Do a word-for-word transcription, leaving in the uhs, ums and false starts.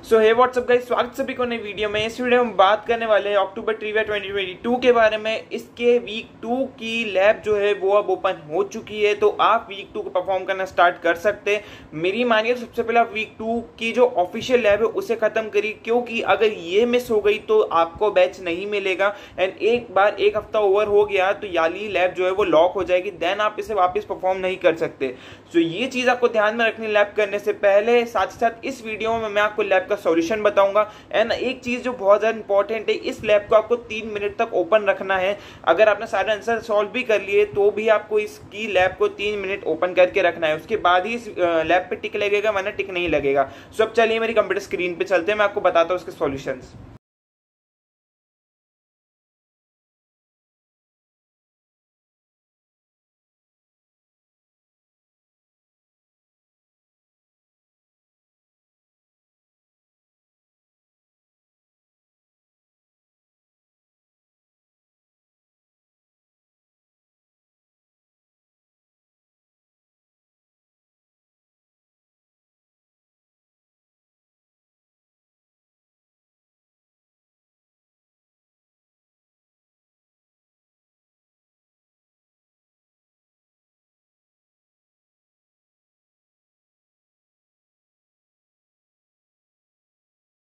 सो हे WhatsApp guys, स्वागत सभी को नई वीडियो में। इस वीडियो में बात करने वाले हैं October trivia twenty twenty two के बारे में। इसके वीक टू की लैब जो है वो अब ओपन हो चुकी है, तो आप वीक टू को परफॉर्म करना स्टार्ट कर सकते हैं। मेरी मानिए तो सबसे पहले वीक टू की जो ऑफिशियल लैब है उसे खत्म करिए, क्योंकि अगर ये मिस हो गई तो आपको बैच नहीं मिलेगा। एंड एक बार एक हफ्ता ओवर हो गया तो याली लैब जो है वो लॉक हो जाएगी, देन आप इसे वापस परफॉर्म नहीं कर सकते। सो ये चीज आपको ध्यान में रखनी लैब करने से पहले। साथ ही साथ इस वीडियो में मैं आपको लैब का सॉल्यूशन बताऊंगा। एंड एक चीज जो बहुत ज्यादा इंपॉर्टेंट है, इस लैब को आपको तीन मिनट तक ओपन रखना है। अगर आपने सारे आंसर सॉल्व भी कर लिए तो भी आपको इसकी लैब को तीन मिनट ओपन करके रखना है, उसके बाद ही इस लैब पे टिक लगेगा, वरना टिक नहीं लगेगा। सो अब चलिए मेरी कंप्यूटर स्क्रीन पे चलते हैं, मैं आपको बताता हूँ उसके सॉल्यूशंस।